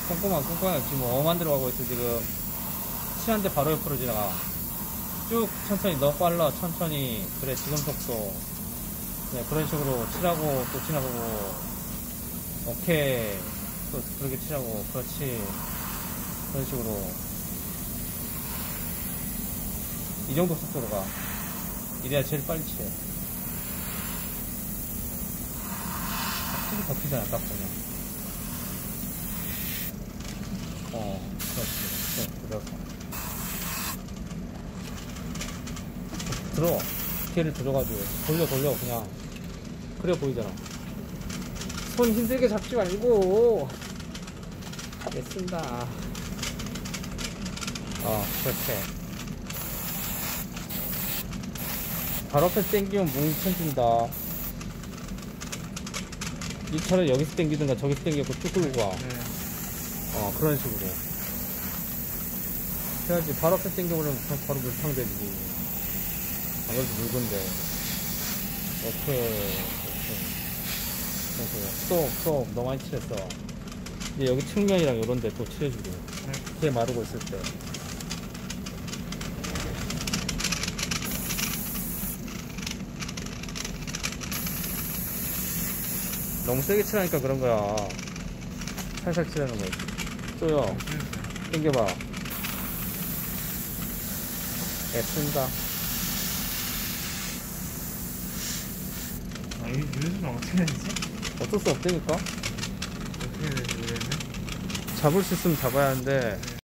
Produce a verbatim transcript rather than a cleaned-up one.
꼼꼼한 꼼꼼한 지금 엄한 데로 가고 있어. 지금 칠한데 바로 옆으로 지나가. 쭉 천천히, 너 빨라 천천히. 그래 지금 속도. 네, 그런 식으로 칠하고 또 지나가고. 오케이. 또 그렇게 칠하고. 그렇지. 그런 식으로 이 정도 속도로 가. 이래야 제일 빨리 칠해. 확실히 더 피잖아 딱 보면. 어 그렇지. 네, 들어가. 들어. 기회를 들어가지고 돌려 돌려 그냥. 그래 보이잖아. 손 힘들게 잡지 말고. 됐습니다. 어 그렇게. 바로 앞에 당기면 뭉쳐진다. 이차를 여기서 당기든가 저기서 당겨고 쭉 끌고 가. 네. 어 그런 식으로 해야지. 바로 앞에 당겨버리면 바로 물탕되지. 안 그래도 물건데. 오케이 오케이. 그래서 스톱 스톱 너무 많이 칠했어. 이제 여기 측면이랑 요런데 또 칠해주고. 네. 걔 마르고 있을 때. 너무 세게 칠하니까 그런 거야. 살살 칠하는 거지. 쪼여. 당겨봐. 애쓴다. 아, 이 유닛은 어떻게 해야 되지? 어쩔 수 없다니까? 어떻게 해야 되지, 얘는? 잡을 수 있으면 잡아야 하는데